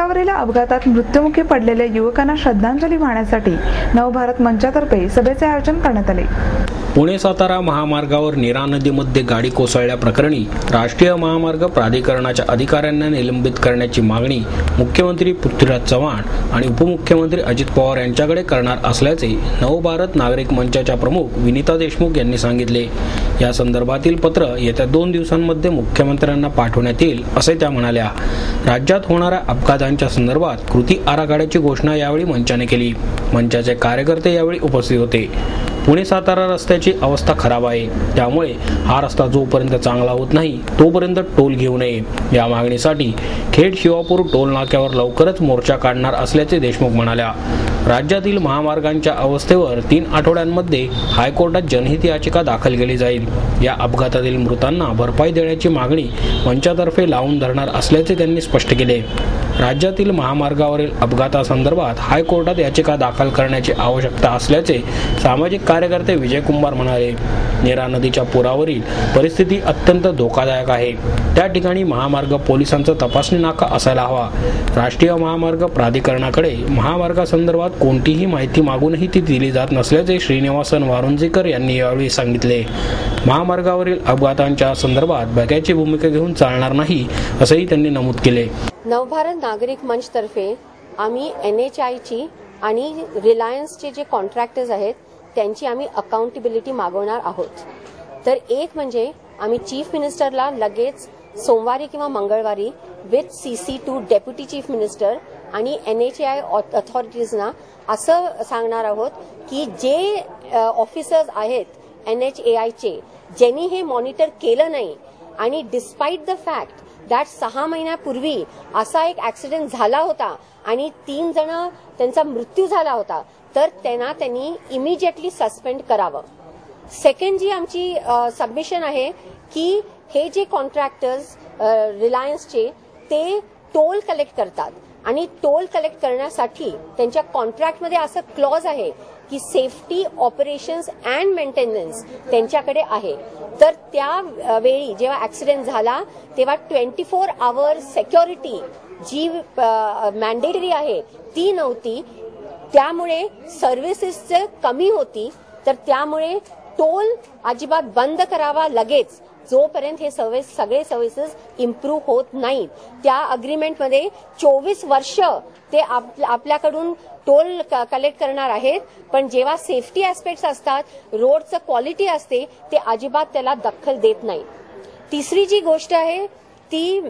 महामार्गावरील अपघातात मृत्युमुखी पडलेल्या युवकांना श्रद्धांजली वाहण्यासाठी नवभारत मंचातर्फे सभेचे आयोजन करण्यात आले। पुणे-सातारा महामार्गावर नीरा नदीमध्ये गाडी कोसळल्याप्रकरणी राष्ट्रीय महामार्ग प्राधिकरणाच्या अधिकाऱ्यांना निलंबित करण्याची मागणी मुख्यमंत्री पृथ्वीराज चव्हाण आणि उपमुख्यमंत्री अजित पवार यांच्याकडे करणार असल्याचे नवभारत नागरिक मंचाच्या प्रमुख विनीता देशमुख यांनी सांगितले। या संदर्भातील पत्र येत्या 2 दिवसांमध्ये मुख्यमंत्र्यांना पाठवण्यात येईल असे त्या म्हणाल्या। राज्यात होणाऱ्या अपघातांच्या संदर्भात कृती आराखड्याची घोषणा यावेळी मंचाने केली। मंचाचे कार्यकर्ते यावेळी उपस्थित होते। पुणे-सातारा रस्त्याची अवस्था खराब आहे, त्यामुळे हा रस्ता जोपर्यंत चांगला होत नाही तोपर्यंत टोल घेऊ नये या मागणीसाठी खेड-शिवापूर टोल नाक्यावर लवकरच मोर्चा काढणार असल्याचे देशमुख म्हणाल्या। राज्यातील महामार्गांच्या अवस्थेवर 3 आठवड्यांमध्ये हायकोर्टात जनहित याचिका दाखल केली जाईल। या अपघातातील मृतांना भरपाई देण्याची मागणी मंचातर्फे लावून धरणार असल्याचे त्यांनी स्पष्ट केले। राज्यातील महामार्गावरील अपघातासंदर्भात हायकोर्टात याचिका दाखल करण्याची आवश्यकता असल्याचे सामाजिक कार्यकर्ते विजय कुमार म्हणाले। नीरा नदीच्या पुरावरील परिस्थिती अत्यंत धोकादायक आहे। त्या ठिकाणी महामार्ग पोलिसांचा तपासणी नाका असायला हवा। राष्ट्रीय महामार्ग प्राधिकरणाकडे महामार्गासंदर्भात कोणतीही माहिती मागूनही ती दिली जात नसल्याचे श्रीनिवासन वारुंजेकर यांनी यावेळी सांगितले। महामार्गावरील अपघातांच्या संदर्भात बघ्याची भूमिका घेऊन चालणार नाही असंही त्यांनी नमूद केले। नवभारत नागरिक मंच तर्फे आम्ही NHAIची आणि रिलायन्सचे जे कॉन्ट्रॅक्टर्स आहेत त्यांची आम्ही अकाउंटेबिलिटी मागवणार आहोत। तर एक म्हणजे आम्ही चीफ मिनिस्टरला लगेच सोमवारी किंवा मंगळवारी with CC to deputy chief minister आणि NHAI अथॉरिटीजना असं सांगणार आहोत की जे ऑफिसर्स आहेत NHAIचे ज्यांनी हे मॉनिटर केलं नाही आणि डिस्पाइट द फॅक्ट दॅट 6 महिन्यापूर्वी असा एक ऍक्सिडेंट झाला होता आणि 3 जण त्यांचा मृत्यू झाला होता, तर त्यांनी इमिजिएटली सस्पेंड करावं। सेकंड जी आमची सबमिशन आहे की हे जे कॉन्ट्रॅक्टर्स रिलायन्सचे ते टोल कलेक्ट करतात आणि टोल कलेक्ट करण्यासाठी त्यांच्या कॉन्ट्रॅक्टमध्ये असं क्लॉज आहे की सेफ्टी ऑपरेशन्स अँड मेंटेनन्स त्यांच्याकडे आहे। तर त्या वेळी जेव्हा ऍक्सिडेंट झाला तेव्हा 24 आवर्स सिक्युरिटी जी मॅन्डेटरी आहे ती नव्हती, त्यामुळे सर्व्हिसेस कमी होती। तर त्यामुळे टोल अजिबात बंद करावा लगेच जोपर्यंत हे सगळे सर्व्हिसेस इम्प्रूव्ह होत नाहीत। त्या अग्रीमेंटमध्ये 24 वर्ष ते आपल्याकडून टोल कलेक्ट करणार आहेत, पण जेव्हा सेफ्टी ऍस्पेक्ट्स असतात, रोडचं क्वालिटी असते, ते अजिबात त्याला दखल देत नाही। तिसरी जी गोष्ट आहे ती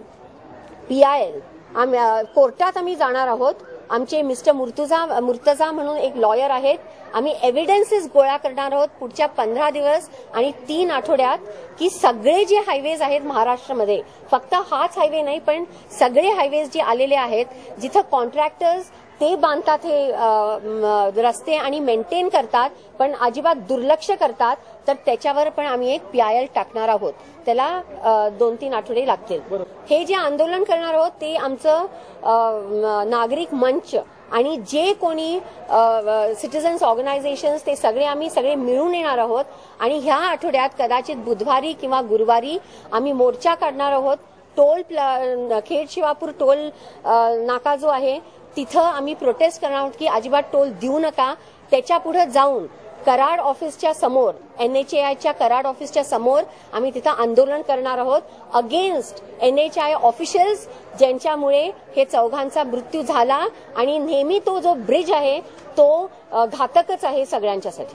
PIL कोर्टात आम्ही जाणार आहोत। आमचे मिस्टर मुर्तजा म्हणून एक लॉयर आहेत, आम्ही एव्हिडन्सेस गोळा करणार आहोत पुढच्या 15 दिवस आणि 3 आठवड्यात की सगळे जे हायवेज आहेत महाराष्ट्रामध्ये, फक्त हाच हायवे नाही पण सगळे हायवेज जे आलेले आहेत जिथं कॉन्ट्रॅक्टर्स ते बांधतात हे रस्ते आणि मेंटेन करतात पण अजिबात दुर्लक्ष करतात, तर त्याच्यावर पण आम्ही एक PIL टाकणार आहोत। त्याला 2-3 आठवडे लागतील। हे जे आंदोलन करणार आहोत ते आमचं नागरिक मंच आणि जे कोणी सिटीजन्स ऑर्गनायझेशन्स ते आम्ही सगळे मिळून येणार आहोत आणि ह्या आठवड्यात कदाचित बुधवारी किंवा गुरुवारी आम्ही मोर्चा काढणार आहोत। टोल खेड-शिवापूर टोल नाका जो आहे तिथं आम्ही प्रोटेस्ट करणार आहोत की अजिबात टोल देऊ नका। त्याच्या पुढे जाऊन कराड ऑफिसच्या समोर NHAIच्या कराड ऑफिसच्या समोर आम्ही तिथं आंदोलन करणार आहोत अगेन्स्ट NHAI ऑफिशियल्स ज्यांच्यामुळे हे चौघांचा मृत्यू झाला आणि नेहमी तो जो ब्रिज आहे तो घातकच आहे सगळ्यांच्यासाठी।